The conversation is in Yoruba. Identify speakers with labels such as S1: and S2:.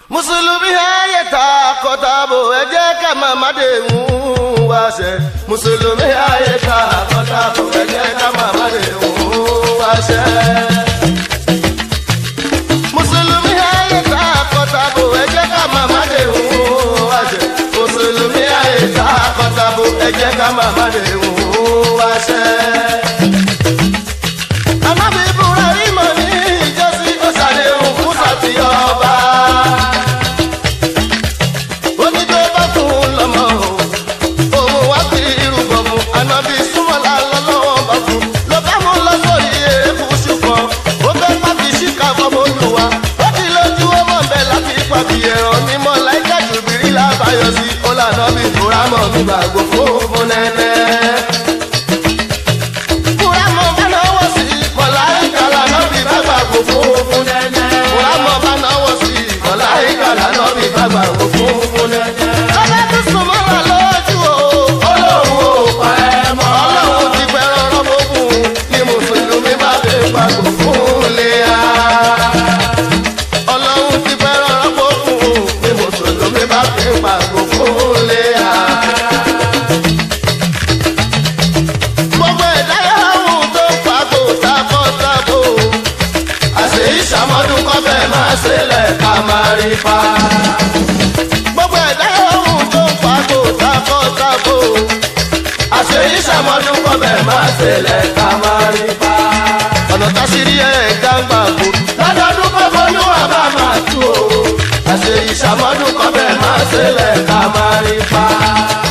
S1: mùsùlùmí ayé ta kọ́tàbò ẹ jẹ́ ká máa dé ń wá ṣe. mùsùlùmí ayé ta kọ́tàbò ẹ jẹ́ ká máa dé ń wá ṣe. mùsùlùmí ayé ta kọ́tàbò ẹ jẹ́ ká máa dé ń wá ṣe. mùsùlùmí ayé ta kọ́tàbò ẹ jẹ́ ká máa dé ń wá ṣe. Ànábì Ibrahim ní ìjọsí ó ṣàdéhùn fún Sàtìyọba. Ó ní tó bá fún lọ́mọ òun wá sí irúgbọ̀n fún. Ànábì súnmọ́lá lọ́lọ́wọ́ bá fún. Ló bá mú lọ sórí èébú ṣùgbọ́n ó fẹ́ pàbí ṣíkà fọmọ Olúwa. Ó ti lójú ọmọ bẹ́ẹ̀ láti pàbí ẹ̀rọ mímọ́ láìka jùbìrí lábàáyọ sí. Ó lànà bí Bùrámọ̀ mi bàgbọ́ fún nẹ́nẹ́. Funfun nẹ́nẹ́. Bùrámọ̀ bá náwó sí màláíkà lànà bí bàbá funfun nẹ́nẹ́. Ọlá tún súnmọ́ wà lójú o. Ọlọ́run ò pa ẹ́ mọ́. Ọlọ́run ti fẹ́ràn rọ́bọ̀ fún ni mùsùlùmí bá fi pàgò fún léa. Ọlọ́run ti fẹ́ràn rọ́bọ̀ fún ni mùsùlùmí bá fi pàgò fún léa. Gbogbo ẹ̀dá yàrá tó pàgò tábọ̀tábò. Ìṣàmọ́dún kọ́ bẹ́ẹ̀ máa ṣẹlẹ̀ ká máa rí pa. Gbogbo ẹ̀dá ọ̀hún tó ń pàgò tábọ̀tábò. Àṣẹ ìṣàmọ́dún kọ́ bẹ́ẹ̀ máa ṣẹlẹ̀ ká máa rí pa. Ọ̀nà táṣírí ẹ̀ gbàgbà kú. Lọ́dọọdún kọ́kọ́ ló wà bá máa tú o. Àṣẹ ìṣàmọ́dún kọ́ bẹ́ẹ̀ máa ṣẹlẹ̀ ká máa rí pa.